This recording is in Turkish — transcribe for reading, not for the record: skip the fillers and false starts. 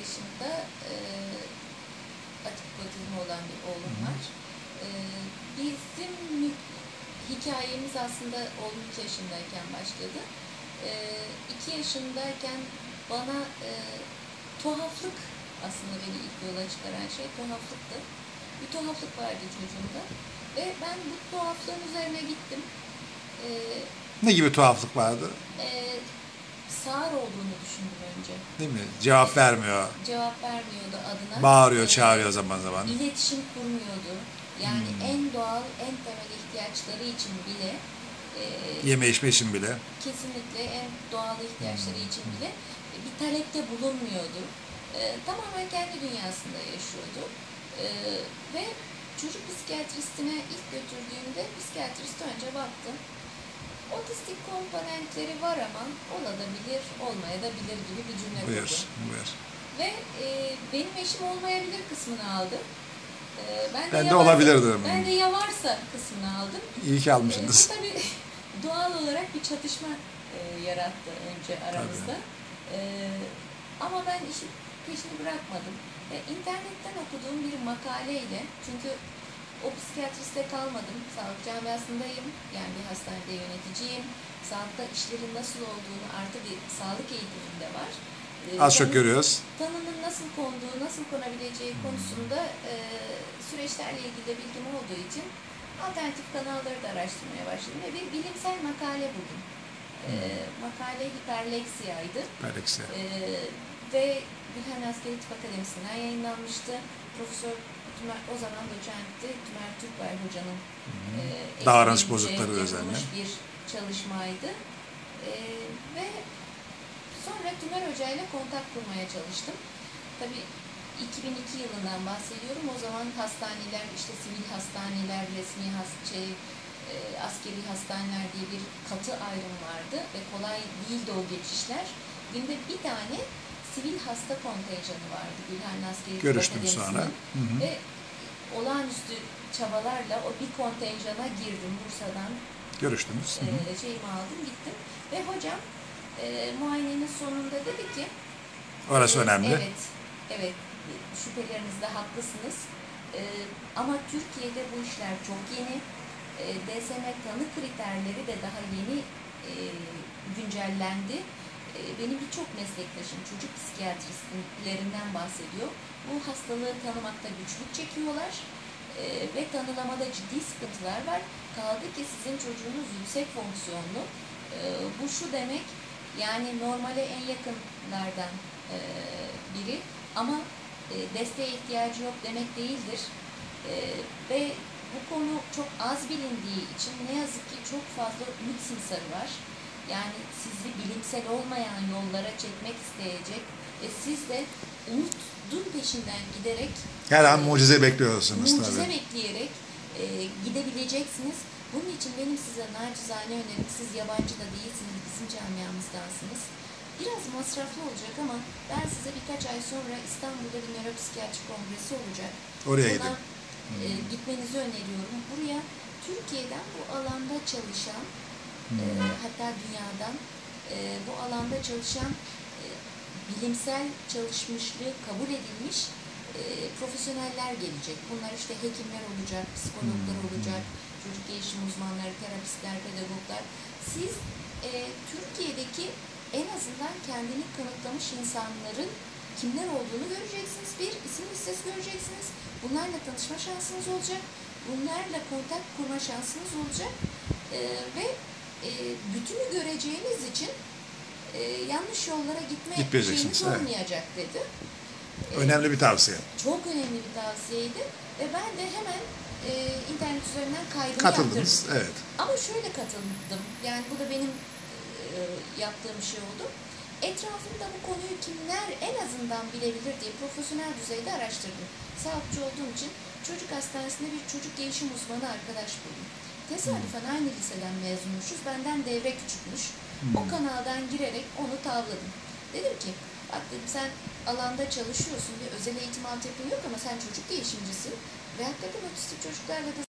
yaşında atipik otizmi olan bir oğlum var. Bizim hikayemiz aslında oğlum 2 yaşındayken başladı. 2 yaşındayken bana tuhaflık, aslında beni ilk yola çıkaran şey tuhaflıktı. Bir tuhaflık vardı çocuğumda ve ben bu tuhaflığın üzerine gittim. Ne gibi tuhaflık vardı? Sağır olduğunu düşündüm önce. Değil mi? Cevap vermiyor. Cevap vermiyordu adına. Bağırıyor, çağırıyor zaman zaman. İletişim kurmuyordu. Yani en doğal, en temel ihtiyaçları için bile yeme içme için bile. Kesinlikle en doğal ihtiyaçları için bile bir talepte bulunmuyordu. Tamamen kendi dünyasında yaşıyordu. Ve çocuk psikiyatristine ilk götürdüğümde psikiyatrist önce baktı. Otistik komponentleri var ama olabilir, olmayabilir gibi bir cümle kurdu. Buyur. Ve benim eşim olmayabilir kısmını aldı. Ben de olabilir dedim. Ben de ya varsa kısmını aldım. İyi ki almışsınız. Tabii doğal olarak bir çatışma yarattı önce aramızda. Ama ben işin peşini bırakmadım. İnternetten okuduğum bir makaleyle, çünkü o psikiyatriste kalmadım. Sağlık camiasındayım. Yani bir hastanede yöneticiyim. Sağlıkta işlerin nasıl olduğunu artı bir sağlık eğitiminde var. Az çok görüyoruz. Tanının nasıl konduğu, nasıl konabileceği konusunda süreçlerle ilgili de bilgim olduğu için alternatif kanalları da araştırmaya başladım ve bir bilimsel makale buldum. Makale hiperleksiyaydı. Ve Gülhan Asker Tıp Akademisi'nden yayınlanmıştı. Profesör o zaman doçentti Tümer Türkbay Hoca'nın davranış bozuklukları üzerine bir çalışmaydı. Ve sonra Tümer Hoca ile kontak kurmaya çalıştım. Tabii 2002 yılından bahsediyorum. O zaman hastaneler, işte sivil hastaneler, resmi askeri hastaneler diye bir katı ayrım vardı ve kolay değildi o geçişler. Günde bir tane sivil hasta kontenjanı vardı Gülhan Askeri Tıp Akademisi'nin. Ve olağanüstü çabalarla o bir kontenjana girdim Bursa'dan. Görüştünüz. Şeyimi aldım, gittim. Ve hocam muayenenin sonunda dedi ki orası önemli. Evet, şüphelerinizde haklısınız. Ama Türkiye'de bu işler çok yeni. DSM tanı kriterleri de daha yeni güncellendi. Benim birçok meslektaşım çocuk psikiyatristlerinden bahsediyor. Bu hastalığı tanımakta güçlük çekiyorlar ve tanılamada ciddi sıkıntılar var. Kaldı ki sizin çocuğunuz yüksek fonksiyonlu. Bu şu demek, yani normale en yakınlardan biri ama desteğe ihtiyacı yok demek değildir. Ve bu konu çok az bilindiği için ne yazık ki çok fazla ümit simsarı var. Yani sizi bilimsel olmayan yollara çekmek isteyecek ve siz de umudun peşinden giderek her an mucize bekliyorsunuz. Mucize bekleyerek gidebileceksiniz. Bunun için benim size nacizane önerim, siz yabancı da değilsiniz, bizim camiamızdansınız. Biraz masraflı olacak ama ben size birkaç ay sonra İstanbul'da bir nöropsikiyatri kongresi olacak. Oraya gitmenizi öneriyorum. Buraya Türkiye'den bu alanda çalışan, hatta dünyadan bu alanda çalışan bilimsel çalışmışlığı kabul edilmiş profesyoneller gelecek. Bunlar işte hekimler olacak, psikologlar olacak, çocuk gelişim uzmanları, terapistler, pedagoglar. Siz Türkiye'deki en azından kendini kanıtlamış insanların kimler olduğunu göreceksiniz. Bir isim listesi göreceksiniz. Bunlarla tanışma şansınız olacak. Bunlarla kontak kurma şansınız olacak. Ve bütünü göreceğiniz için yanlış yollara gitme şeyiniz olmayacak dedi. Önemli bir tavsiye. Çok önemli bir tavsiyeydi. Ve ben de hemen internet üzerinden kaydımı katıldınız, yaptırdım. evet. Ama şöyle katıldım. Yani bu da benim yaptığım bir şey oldu. Etrafımda bu konuyu kimler en azından bilebilir diye profesyonel düzeyde araştırdım. Sağlıkçı olduğum için çocuk hastanesinde bir çocuk gelişim uzmanı arkadaş buldum. Tesadüfen aynı liseden mezunmuşuz. Benden devre küçükmüş. O kanaldan girerek onu tavladım. Dedim ki, bak dedim, sen alanda çalışıyorsun, bir özel eğitim altyapın yok ama sen çocuk gelişimcisin ve hakikaten otistik çocuklarla da